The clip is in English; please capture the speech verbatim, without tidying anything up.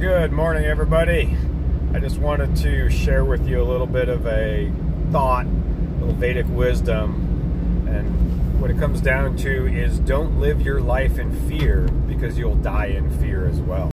Good morning, everybody. I just wanted to share with you a little bit of a thought, a little Vedic wisdom. And what it comes down to is don't live your life in fear, because you'll die in fear as well.